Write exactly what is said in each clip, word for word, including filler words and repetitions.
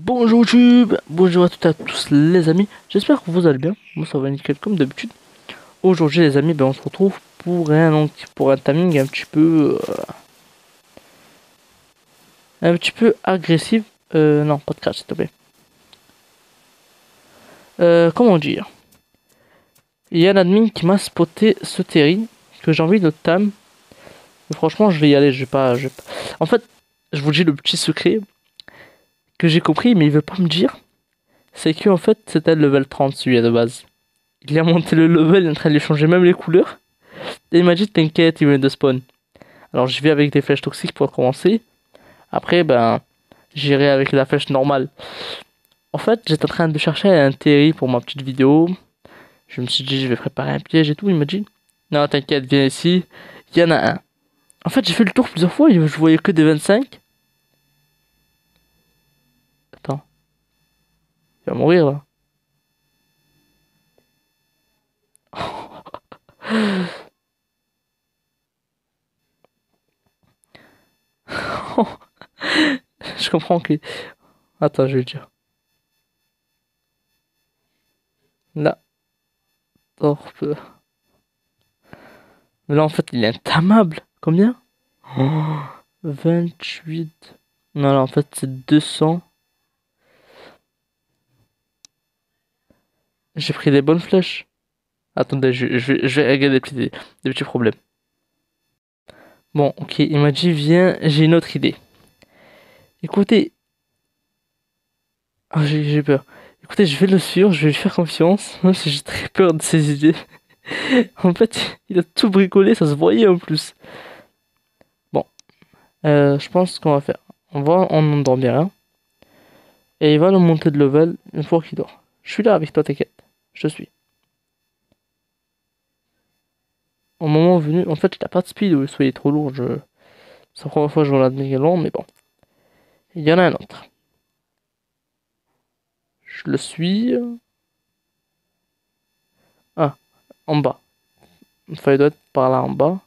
Bonjour YouTube, bonjour à toutes et à tous les amis, j'espère que vous allez bien, moi ça va nickel comme d'habitude. Aujourd'hui les amis, ben, on se retrouve pour un, donc, pour un timing un petit peu euh, un petit peu agressif, euh, non pas de crash s'il te plaît. Euh, comment dire, il y a un admin qui m'a spoté ce Terry, que j'ai envie de tam, mais franchement je vais y aller, je vais pas, je vais pas... En fait, je vous dis le petit secret que j'ai compris mais il veut pas me dire, c'est que en fait c'était le level trente celui de base. Il a monté le level, il est en train de lui changer même les couleurs. Et il m'a dit t'inquiète, il vient de spawn. Alors je vais avec des flèches toxiques pour commencer. Après, ben, j'irai avec la flèche normale. En fait, j'étais en train de chercher un Terry pour ma petite vidéo. Je me suis dit, je vais préparer un piège et tout. Il m'a dit, non, t'inquiète, viens ici. Il y en a un. En fait, j'ai fait le tour plusieurs fois. Je voyais que des vingt-cinq. Attends, il va mourir là. Je comprends que. Attends, je vais le dire. Là, torpe. Mais là, en fait, il est intamable. Combien? Oh, vingt-huit. Non, là, en fait, c'est deux cents. J'ai pris des bonnes flèches. Attendez, je, je, je vais régler des petits, des petits problèmes. Bon, ok, il m'a dit, viens, j'ai une autre idée. Écoutez. Ah, j'ai j'ai peur. Écoutez, je vais le suivre, je vais lui faire confiance, même si j'ai très peur de ses idées. En fait, il a tout bricolé, ça se voyait en plus. Bon, euh, je pense qu'on va faire. On va en endormir un. Et il va le monter de level une fois qu'il dort. Je suis là avec toi, t'inquiète. Je te suis. Au moment venu, en fait, il a pas de speed ou soyez trop lourd. Je... C'est la première fois que je vois la mégalon, mais bon. Il y en a un autre. Je le suis. Ah, en bas. Il fallait doit être par là en bas.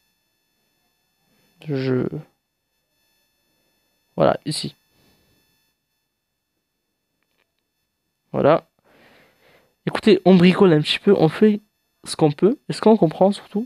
Je... Voilà, ici. Voilà. Écoutez, on bricole un petit peu, on fait ce qu'on peut. Est-ce qu'on comprend surtout?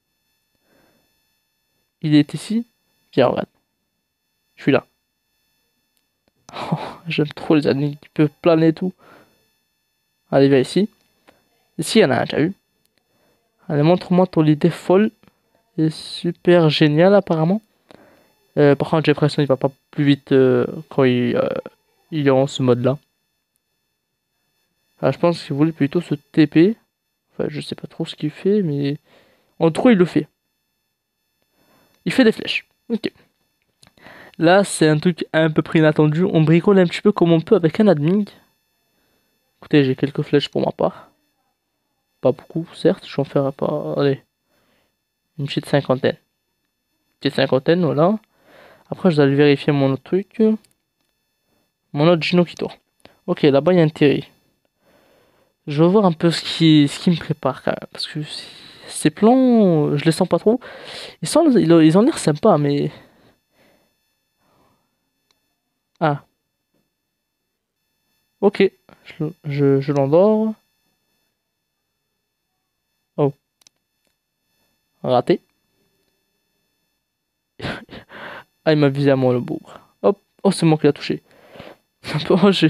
Il est ici. Viens, regarde. Je suis là. Oh, j'aime trop les animaux qui peuvent planer et tout. Allez, viens ici. Ici, il y en a un, t'as vu? Allez, montre-moi ton idée folle et super géniale, apparemment. Euh, par contre, j'ai l'impression qu'il va pas plus vite euh, quand il, euh, il est en ce mode-là. Ah, je pense qu'il voulait plutôt se T P. Enfin, je sais pas trop ce qu'il fait, mais en trop, il le fait. Il fait des flèches. Ok. Là, c'est un truc un peu près inattendu. On bricole un petit peu comme on peut avec un admin. Écoutez, j'ai quelques flèches pour ma part. Pas beaucoup, certes. Je vais en faire pas. Allez. Une petite cinquantaine. Une petite cinquantaine, voilà. Après, je dois aller vérifier mon autre truc. Mon autre Gino qui tourne. Ok, là-bas, il y a un Terry. Je vais voir un peu ce qui, ce qui me prépare quand même. Parce que ces plans, je les sens pas trop. Ils, sont, ils ont l'air sympas, mais. Ah, ok. Je, je, je l'endors. Oh, raté. Ah, il m'a visé à moi le bougre. Hop, oh, c'est moi qui l'a touché. Oh, j'ai.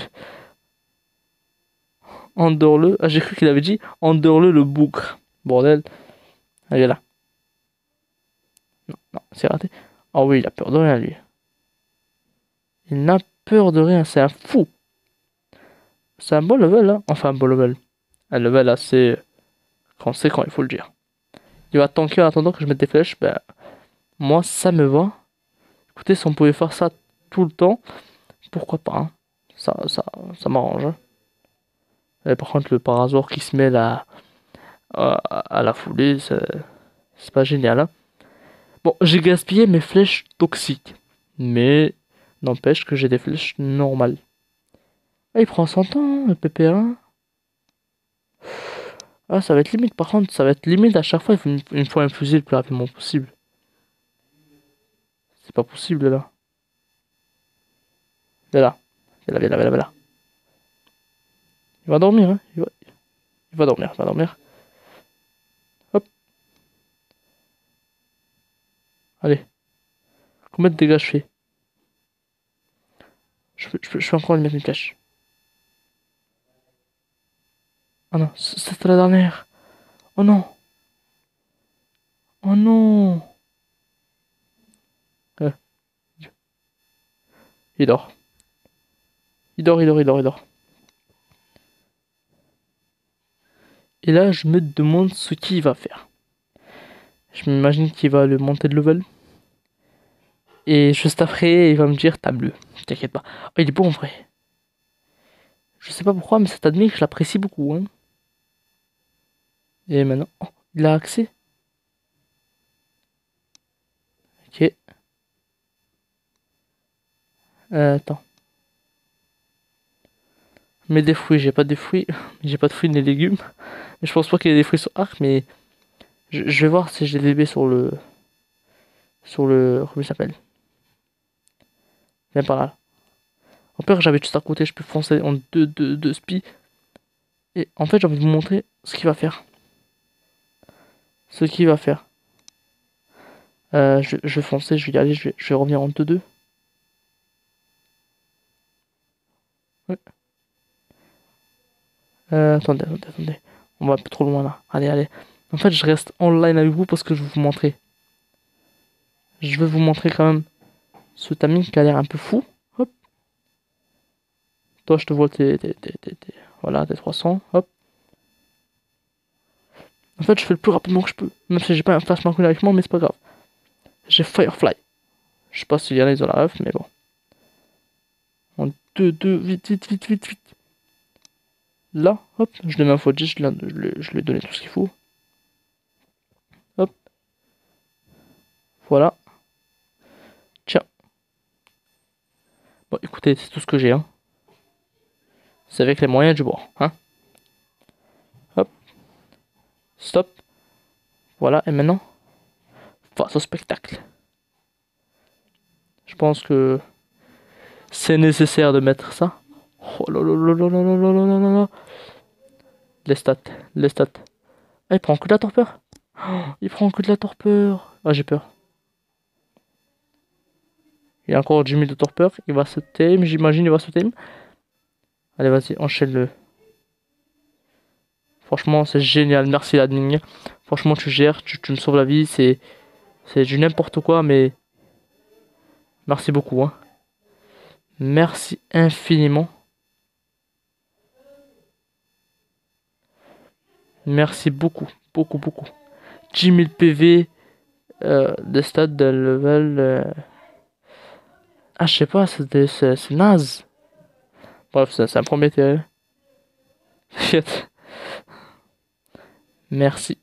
Endors-le. Ah, j'ai cru qu'il avait dit endors-le le bougre. Bordel. Allez là. Non, non, c'est raté. Oh oui, il a peur de rien, lui. Il n'a peur de rien, c'est un fou. C'est un bon level, hein. Enfin, un bon level. Un level assez conséquent, il faut le dire. Il va tanker en attendant que je mette des flèches. Ben, moi, ça me va. Écoutez, si on pouvait faire ça tout le temps, pourquoi pas, hein. Ça, ça, ça m'arrange, hein. Et par contre, le parasor qui se mêle à, à, à la foulée, c'est c'est pas génial, hein. Bon, j'ai gaspillé mes flèches toxiques. Mais, n'empêche que j'ai des flèches normales. Ah, il prend son temps, le P P un. Ah, ça va être limite, par contre, ça va être limite à chaque fois, il faut, il me faut un fusil le plus rapidement possible. C'est pas possible, là. Et là. Viens là, viens là, viens là, viens là. Il va dormir, hein. Il va, il va dormir, il va dormir. Hop. Allez. Combien de dégâts je fais? Je peux, je peux, je peux encore lui mettre une flèche. Oh non, c'était la dernière. Oh non. Oh non. Euh. Il dort. Il dort, il dort, il dort, il dort. Et là, je me demande ce qu'il va faire. Je m'imagine qu'il va le monter de level. Et juste après, il va me dire, t'as bleu. T'inquiète pas. Oh, il est bon en vrai. Je sais pas pourquoi, mais cet admis, je l'apprécie beaucoup. Hein. Et maintenant, oh, il a accès. Ok. Euh, attends. Mais des fruits, j'ai pas des fruits. J'ai pas de fruits ni légumes. Je pense pas qu'il y ait des fruits sur Arc, mais je, je vais voir si j'ai des bébés sur le. Sur le. Comment il s'appelle? Viens par là. Au pire, j'avais juste à côté, je peux foncer en deux, deux, deux spies. Et en fait, j'ai envie de vous montrer ce qu'il va faire. Ce qu'il va faire. Euh, je, je vais foncer, je vais y aller, je vais, je vais revenir en deux deux. Ouais. Euh, attendez, attendez, attendez. On va un peu trop loin là. Allez, allez. En fait, je reste online avec vous parce que je vais vous montrer. Je vais vous montrer quand même ce timing qui a l'air un peu fou. Hop. Toi, je te vois tes, tes, tes, tes, tes- voilà, tes trois cents. Hop. En fait, je fais le plus rapidement que je peux. Même si j'ai pas un flash marqué avec moi, mais c'est pas grave. J'ai Firefly. Je sais pas s'il y en a, ils ont la ref, mais bon. En deux deux, vite, vite, vite, vite, vite. Là, hop, je le mets en fois dix, je, l'ai- je, lui- je lui ai donné tout ce qu'il faut. Hop. Voilà. Tiens. Bon, écoutez, c'est tout ce que j'ai, hein. C'est avec les moyens du bord, hein. Hop. Stop. Voilà, et maintenant, face au spectacle. Je pense que c'est nécessaire de mettre ça. Oh là là là là là là là là là là. Les stats, les stats. Ah, il prend que de la torpeur. Oh, il prend que de la torpeur. Ah, j'ai peur. Il y a encore dix mille de torpeur. Il va se tame, j'imagine, il va se tame. Allez, vas-y, enchaîne-le. Franchement, c'est génial. Merci, l'admin. Franchement, tu gères, tu, tu me sauves la vie. C'est c'est du n'importe quoi, mais merci beaucoup. Hein. Merci infiniment. Merci beaucoup, beaucoup, beaucoup. dix mille P V euh, de stade de level. euh, Ah, je sais pas, c'est c'est- c'est naze. Bref, c'est c'est un premier terrain. Shit. Merci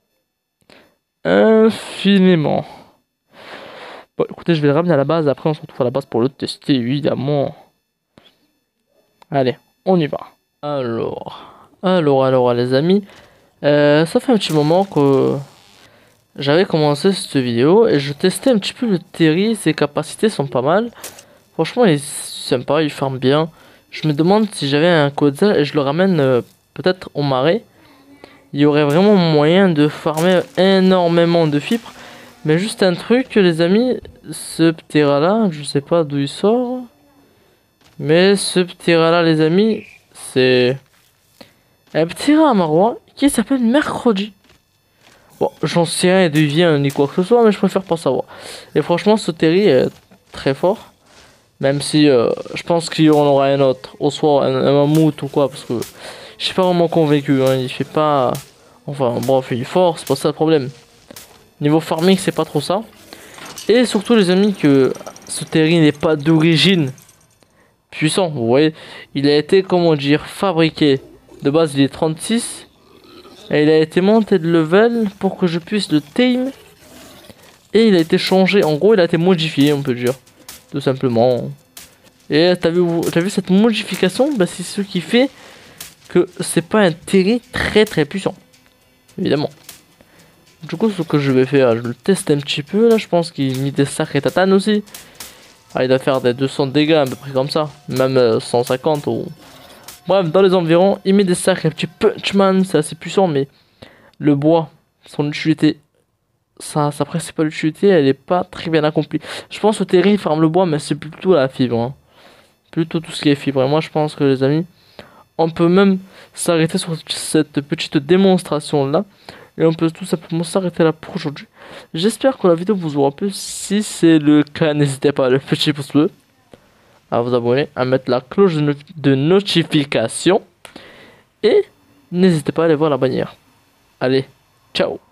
infiniment. Bon, écoutez, je vais le ramener à la base. Après, on se retrouve à la base pour le tester, évidemment. Allez, on y va. Alors, alors, alors, les amis. Euh, ça fait un petit moment que j'avais commencé cette vidéo et je testais un petit peu le Terry. Ses capacités sont pas mal. Franchement, il est sympa, il farme bien. Je me demande si j'avais un Quetzal et je le ramène euh, peut-être au marais. Il y aurait vraiment moyen de farmer énormément de fibres. Mais juste un truc, les amis, ce Ptera là, je sais pas d'où il sort. Mais ce Ptera là, les amis, c'est un Ptera Amarois qui s'appelle Mercredi. Bon, j'en sais rien d'où il vient ni quoi que ce soit, mais je préfère pas savoir. Et franchement, ce Terry est très fort. Même si euh, je pense qu'il y en aura un autre, au soit un, un mammouth ou quoi, parce que je suis pas vraiment convaincu. Hein, il fait pas. Enfin, bref, il est fort, c'est pas ça le problème. Niveau farming, c'est pas trop ça. Et surtout, les amis, que ce Terry n'est pas d'origine puissant. Vous voyez, il a été, comment dire, fabriqué. De base, il est trente-six. Et il a été monté de level pour que je puisse le tame. Et il a été changé. En gros, il a été modifié, on peut dire. Tout simplement. Et t'as vu, t'as vu cette modification, bah, c'est ce qui fait que c'est pas un Terry très très puissant. Évidemment. Du coup, ce que je vais faire, je le teste un petit peu. Là, je pense qu'il met des sacrés tatanes aussi. Ah, il doit faire des deux cents dégâts, à peu près comme ça. Même euh, cent cinquante ou... Bref, dans les environs, il met des sacs, un petit punchman, c'est assez puissant, mais le bois, son utilité, sa, sa principale utilité, elle est pas très bien accomplie. Je pense que Terry farme le bois, mais c'est plutôt la fibre. Hein. Plutôt tout ce qui est fibre. Et moi, je pense que les amis, on peut même s'arrêter sur cette petite démonstration là. Et on peut tout simplement s'arrêter là pour aujourd'hui. J'espère que la vidéo vous aura plu. Si c'est le cas, n'hésitez pas à le petit pouce bleu, à vous abonner, à mettre la cloche de, no de notification. Et n'hésitez pas à aller voir la bannière. Allez, ciao!